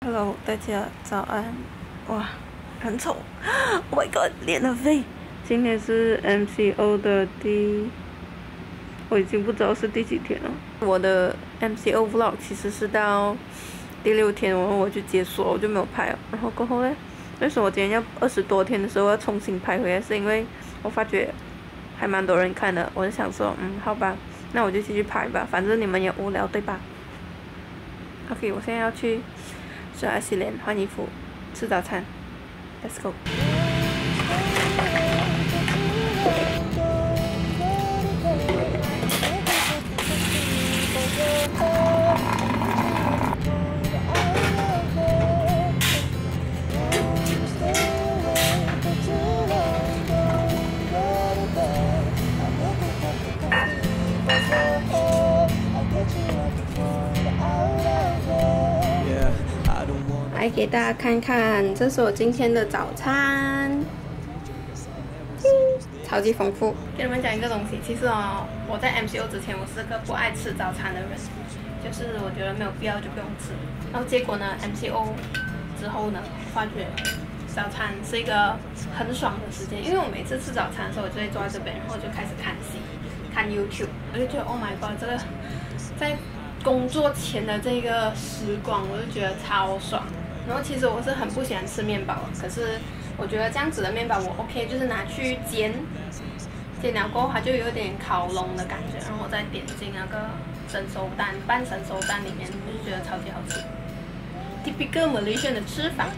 Hello， 大家早安。哇，很丑 ！Oh my god， 脸很肥。今天是 MCO 的我已经不知道是第几天了。我的 MCO vlog 其实是到第6天，然后我就结束了，我就没有拍了。然后过后呢，为什么我今天要20多天的时候要重新拍回来？是因为我发觉还蛮多人看的，我就想说，好吧，那我就继续拍吧，反正你们也无聊对吧 ？OK， 我现在要去刷牙洗脸、换衣服、吃早餐 ，Let's go。来给大家看看，这是我今天的早餐，超级丰富。跟你们讲一个东西，其实我在 MCO 之前，我是个不爱吃早餐的人，就是我觉得没有必要就不用吃。然后结果呢 ，MCO 之后呢，发觉早餐是一个很爽的时间，因为我每次吃早餐的时候，我就会坐在这边，然后我就开始看戏、看 YouTube， 我就觉得 Oh my God， 这个在工作前的这个时光，我就觉得超爽。然后其实我是很不喜欢吃面包的，可是我觉得这样子的面包我 OK， 就是拿去煎了过后它就有点烤笼的感觉，然后我再点进那个半生熟蛋里面，我就觉得超级好吃。Typical Malaysian 的吃法。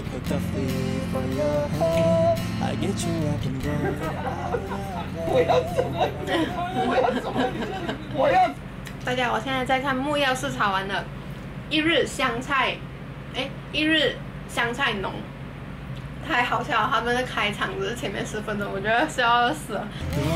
我要大家，我现在在看木曜4炒完了一日香菜浓，太好笑了！他们的开场只是前面10分钟，我觉得笑死了。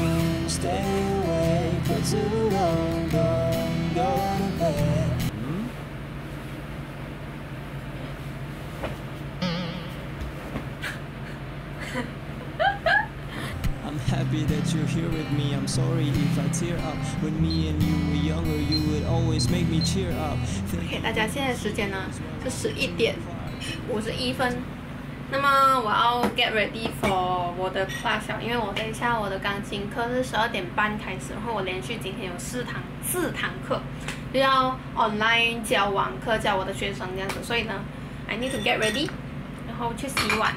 Happy that you're here with me. I'm sorry if I tear up. When me and you were younger, you would always make me cheer up. OK， 大家现在时间呢是11点51分。那么我要 get ready for 我的 class 了，因为我等一下我的钢琴课是12点半开始，然后我连续今天有4堂课，就要 online 教网课教我的学生这样子，所以呢 I need to get ready， 然后去洗碗。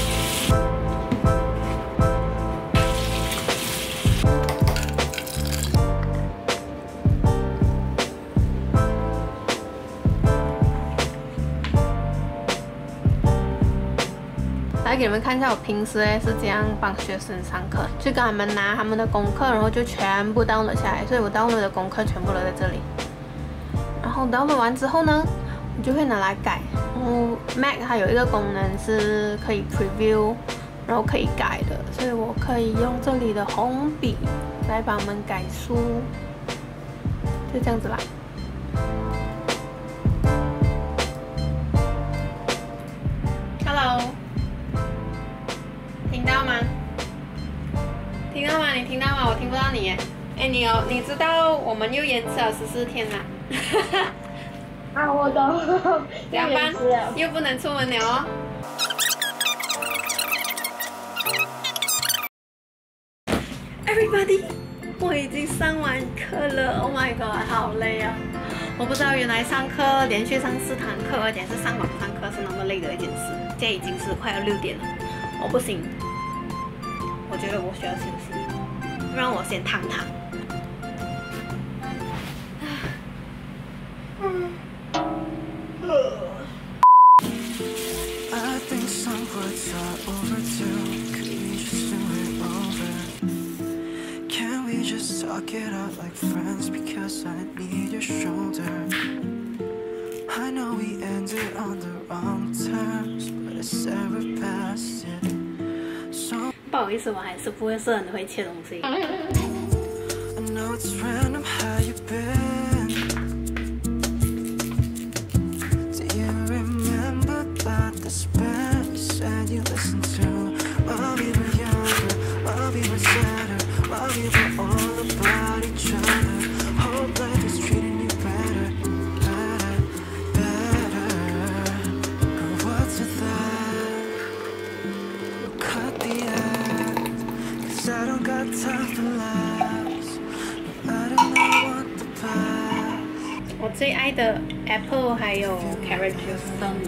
来给你们看一下我平时是怎样帮学生上课，去跟他们拿他们的功课，然后就全部 download 下来，所以我 download 的功课全部都在这里。然后 download 完之后呢，我就会拿来改。然后 Mac 它有一个功能是可以 preview， 然后可以改的，所以我可以用这里的红笔来帮我们改书，就这样子啦。Hello。听到吗？听到吗？你听到吗？我听不到你耶。哎，你知道我们又延迟了14天啦。 啊，我懂。 两班又不能出门了哦。Everybody， 我已经上完课了。Oh my god， 好累啊！我不知道原来上课连续上4堂课，而且是上网上课是那么累的一件事。现在已经是快要6点了，我不行。我觉得我需要休息，让我先躺。 I think some words are overdue. Could we just do it over? Can we just talk it out like friends? Because I need your shoulder. I know we ended on the wrong terms, but it's ever past it. 不好意思，我还是不会是很会切东西。 I know it's random how you been. Do you remember about this band you said you listened to? While we were younger, while we were sadder, while we were all about each other. Hope life is treating you better, better, better. got time for lies. No, I do not want the past. 我最爱的 Apple 还有 Carrot Juice。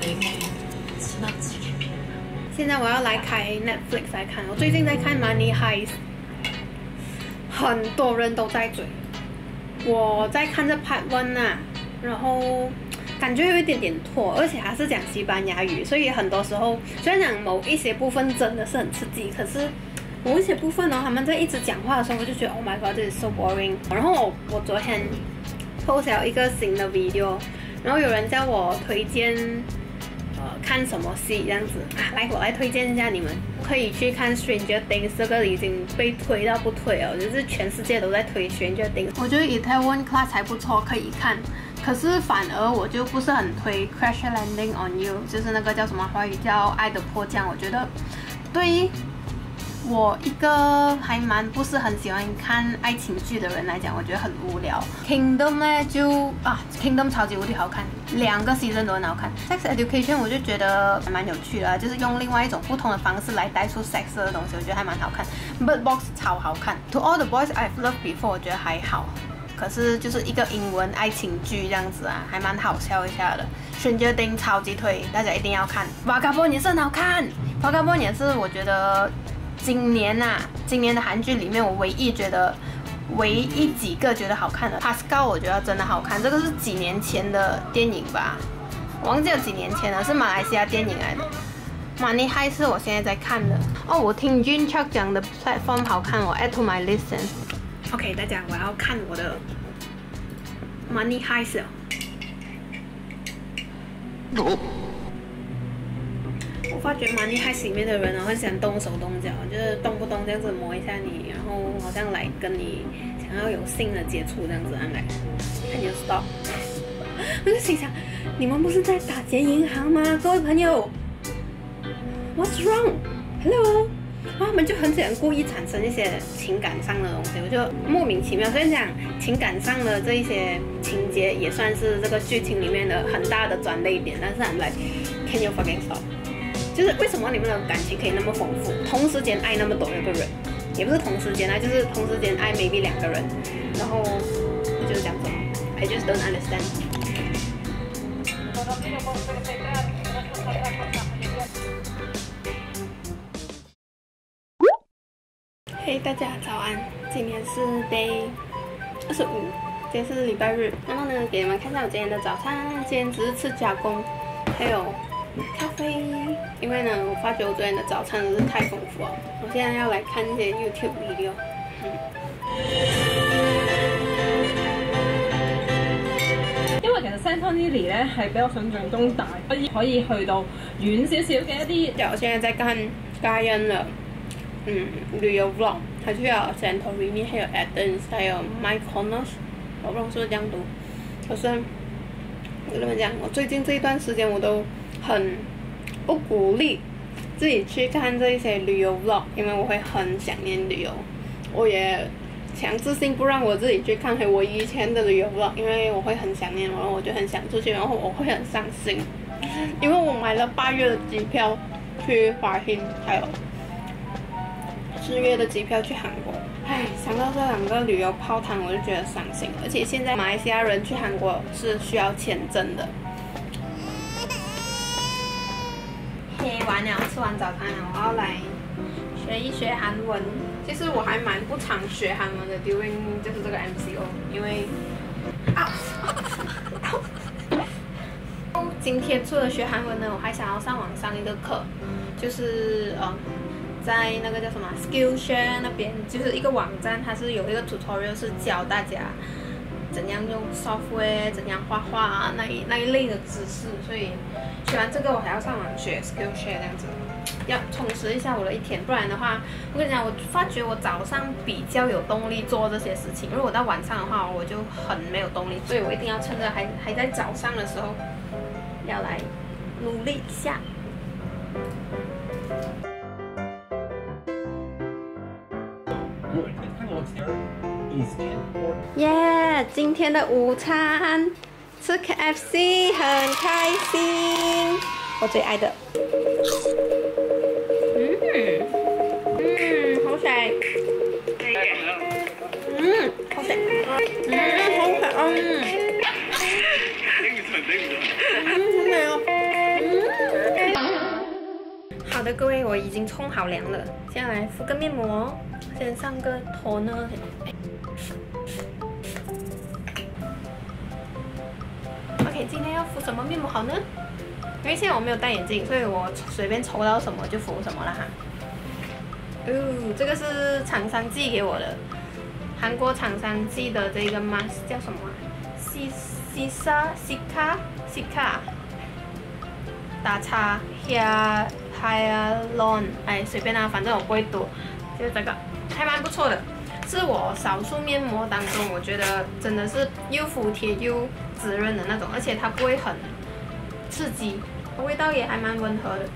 现在我要来开 Netflix 来看，我最近在看 Money Heist， 很多人都在追。我在看这 Part 1啊，然后感觉有一点点拖，而且还是讲西班牙语，所以很多时候虽然讲某一些部分真的是很刺激，可是某一些部分呢，他们在一直讲话的时候，我就觉得 Oh my God， this is so boring。然后我昨天 post 了一个新的 video， 然后有人叫我推荐看什么戏这样子啊，来我来推荐一下你们，可以去看 Stranger Things， 这个已经被推到不推了，就是全世界都在推 Stranger Things。我觉得 Itaewon Class 还不错，可以看。可是反而我就不是很推 Crash Landing on You， 就是那个叫什么华语叫《爱的迫降》，我觉得对于我一个还蛮不是很喜欢看爱情剧的人来讲，我觉得很无聊。Kingdom 呢就Kingdom 超级无敌好看，2个 season 都很好看。Sex Education 我就觉得还蛮有趣的，就是用另外一种不同的方式来带出 sex 的东西，我觉得还蛮好看。Bird Box 超好看。To All the Boys I've Loved Before 我觉得还好。可是就是一个英文爱情剧这样子啊，还蛮好笑一下的。Stranger Things 超级推，大家一定要看。Vagabond 也是很好看 ，Vagabond 也是我觉得今年的韩剧里面我唯一几个觉得好看的。Pascal 我觉得真的好看，这个是几年前的电影吧，我忘记了几年前了，是马来西亚电影来的。Money Heist 是我现在在看的。哦，我听 Jun Chuck 讲的 platform 好看，我 add to my listen。OK， 大家，我要看我的 Money Heist 了。我发觉 Money Heist 里面的人很喜欢动手动脚，就是动不动这样子摸一下你，然后好像来跟你想要有性的接触这样子，来看你的 stop。我就心想，你们不是在打劫银行吗？各位朋友 ，What's wrong? Hello。然后他们就很喜欢故意产生一些情感上的东西，我就莫名其妙。所以讲情感上的这一些情节也算是这个剧情里面的很大的转捩点。但是I'm like, can you fucking stop？ 就是为什么你们的感情可以那么丰富，同时间爱那么多个人，也不是同时间爱，就是同时间爱 maybe 2个人，然后就是这样子。I just don't understand。嘿，大家早安！今天是 day 25，今天是礼拜日。然后呢，给你们看一下我今天的早餐。今天只是吃加工，还有咖啡。因为呢，我发觉我昨天的早餐真是太丰富了。我现在要来看一些 YouTube video。 因為其實 Centenary 咧係比我想象中大，可以去到遠少少嘅一啲。 我現在在看家人的旅遊 vlog， 他去了 Santorini， 還有 Athens， 還有 Mykonos， 我不知道是不是這樣讀。可是我跟你們講，我最近這一段時間我都很不鼓勵自己去看這些旅遊 vlog， 因為我會很想念旅遊。我也強制性不讓我自己去看回我以前的旅遊 vlog， 因為我會很想念，然後我就很想出去，然後我會很傷心，因為我買了8月的機票去華欣，還有4月的機票去韓國。唉，想到這2個旅遊泡湯，我就覺得傷心。而且現在馬來西亞人去韓國是需要簽證的。嘿，完了，吃完早餐了，我要來學一學韓文。其實我還蠻不常學韓文的 ，during 就是這個 MCO， 因為今天除了學韓文呢，我還想要上網上一個課，就是在那個叫什麼 Skillshare 那邊，就是一個網站，它是有一個 tutorial 是教大家怎樣用 software， 怎樣畫畫啊那一類的知識，所以學完這個我還要上網學 Skillshare 這樣子，要充實一下我的一天，不然的話，我跟你講，我發覺我早上比較有動力做這些事情，如果到晚上的話，我就很沒有動力，所以我一定要趁着還在早上的時候，要來努力一下。耶！今天的午餐吃 KFC， 很开心，我最爱的。好食。 OK， 好可爱，好美哦。好的，各位，我已经冲好凉了，现在来敷个面膜，先上个toner。OK， 今天要敷什么面膜好呢？因为现在我没有戴眼镜，所以我随便抽到什么就敷什么了哈。这个是厂商寄给我的，韩国厂商寄的这个 mask 叫什么西卡打叉 hyalon， 哎，随便啦，反正我不会读，就是这个还蛮不错的，是我少数面膜当中我觉得真的是又服帖又滋润的那种，而且它不会很刺激，味道也还蛮温和的。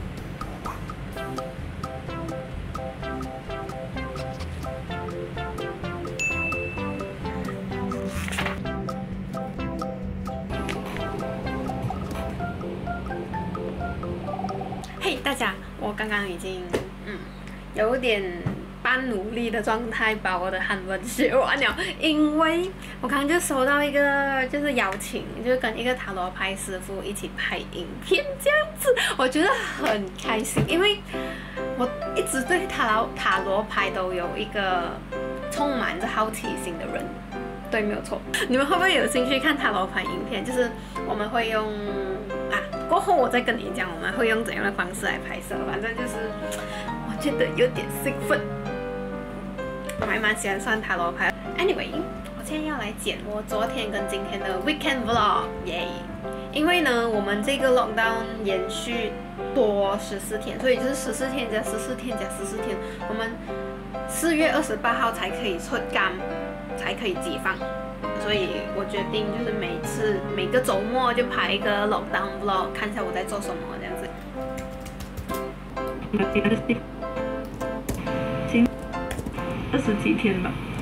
嘿，大家，我刚刚已经有点半努力的状态把我的韩文学完了，因为我刚刚就收到一个就是邀请，就是跟一个塔罗牌师傅一起拍影片这样子，我觉得很开心，因为我一直对塔罗牌都有一个充满着好奇心的人。对，没有错。你们会不会有兴趣看塔罗牌影片？就是我们会用过后我再跟你讲我们会用怎样的方式来拍摄。反正就是我觉得有点兴奋，我还蛮喜欢算塔罗牌。Anyway， 我现在要来剪我昨天跟今天的 weekend vlog， 耶！因为呢，我们这个 lockdown 延续多14天，所以就是14天加14天加14天，我们4月28号才可以出监，才可以解放。所以我决定就是每个周末就拍一个 lockdown vlog， 看一下我在做什么这样子。 20几天吧，